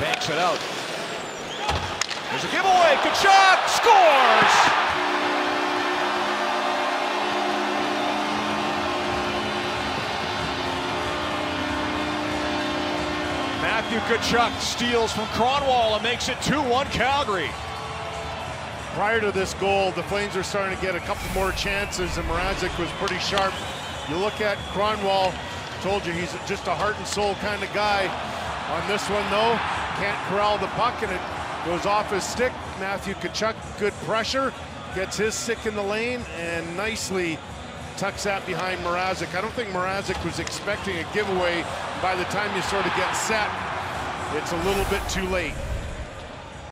Banks it out. There's a giveaway. Tkachuk scores! Matthew Tkachuk steals from Kronwall and makes it 2-1 Calgary. Prior to this goal, the Flames are starting to get a couple more chances, and Mrazek was pretty sharp. You look at Kronwall, told you he's just a heart and soul kind of guy. On this one, though, can't corral the puck, and it goes off his stick. Matthew Tkachuk, good pressure, gets his stick in the lane, and nicely tucks that behind Mrazek. I don't think Mrazek was expecting a giveaway. By the time you sort of get set, it's a little bit too late.